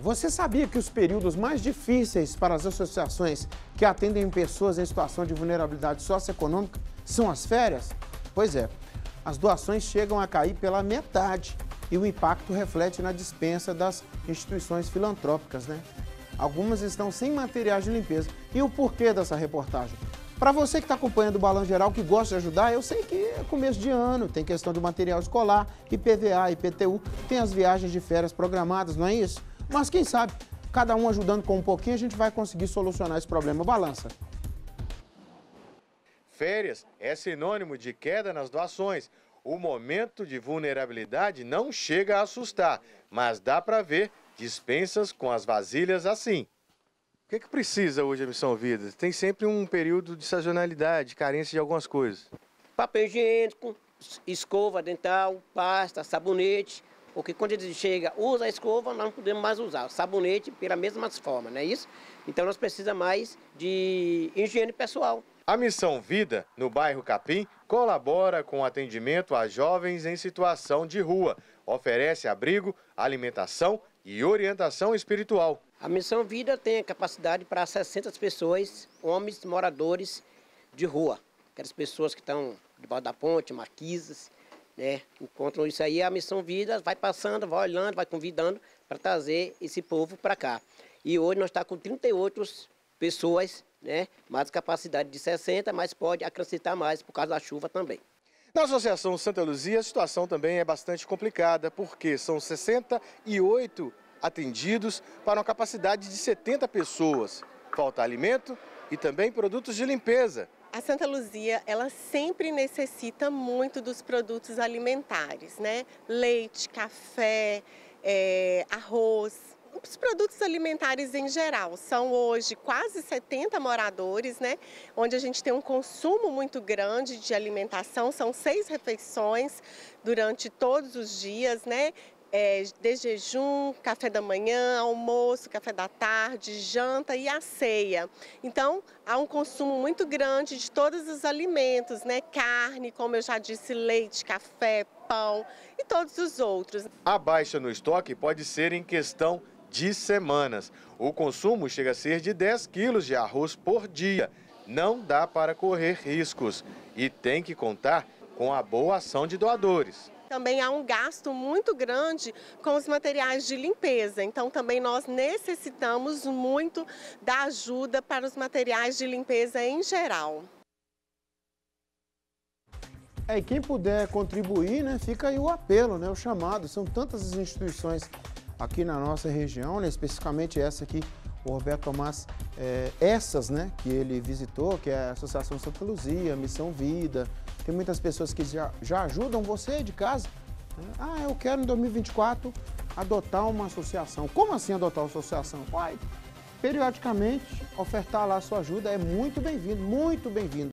Você sabia que os períodos mais difíceis para as associações que atendem pessoas em situação de vulnerabilidade socioeconômica são as férias? Pois é, as doações chegam a cair pela metade e o impacto reflete na dispensa das instituições filantrópicas, né? Algumas estão sem materiais de limpeza. E o porquê dessa reportagem? Para você que está acompanhando o Balanço Geral, que gosta de ajudar, eu sei que é começo de ano, tem questão do material escolar, IPVA, IPTU, tem as viagens de férias programadas, não é isso? Mas quem sabe, cada um ajudando com um pouquinho, a gente vai conseguir solucionar esse problema. Balança. Férias é sinônimo de queda nas doações. O momento de vulnerabilidade não chega a assustar, mas dá para ver dispensas com as vasilhas assim. O que precisa hoje a Missão Vida? Tem sempre um período de sazonalidade, carência de algumas coisas. Papel higiênico, escova dental, pasta, sabonete. Porque quando ele chega, usa a escova, nós não podemos mais usar. O sabonete pela mesma forma, não é isso? Então nós precisamos mais de higiene pessoal. A Missão Vida, no bairro Capim, colabora com o atendimento a jovens em situação de rua. Oferece abrigo, alimentação e orientação espiritual. A Missão Vida tem a capacidade para 60 pessoas, homens moradores de rua. Aquelas pessoas que estão debaixo da ponte, marquises, né? Encontram isso aí, a Missão Vida vai passando, vai olhando, vai convidando para trazer esse povo para cá. E hoje nós estamos com 38 pessoas, né? Mais capacidade de 60, mas pode acrescentar mais por causa da chuva também. Na Associação Santa Luzia, a situação também é bastante complicada, porque são 68 atendidos para uma capacidade de 70 pessoas. Falta alimento e também produtos de limpeza. A Santa Luzia, ela sempre necessita muito dos produtos alimentares, né? Leite, café, arroz. Os produtos alimentares em geral, são hoje quase 70 moradores, né? Onde a gente tem um consumo muito grande de alimentação, são 6 refeições durante todos os dias, né? De jejum, café da manhã, almoço, café da tarde, janta e a ceia. Então, há um consumo muito grande de todos os alimentos, né? Carne, como eu já disse, leite, café, pão e todos os outros. A baixa no estoque pode ser em questão de semanas. O consumo chega a ser de 10 quilos de arroz por dia. Não dá para correr riscos e tem que contar com a boa ação de doadores. Também há um gasto muito grande com os materiais de limpeza, então também nós necessitamos muito da ajuda para os materiais de limpeza em geral. E quem puder contribuir, né, fica aí o apelo, né, o chamado. São tantas as instituições aqui na nossa região, né, especificamente essa aqui, o Roberto Tomás, essas, né, que ele visitou, que é a Associação Santa Luzia, Missão Vida. Tem muitas pessoas que já ajudam você de casa. Ah, eu quero em 2024 adotar uma associação. Como assim adotar uma associação? Periodicamente ofertar lá a sua ajuda é muito bem-vindo, muito bem-vindo.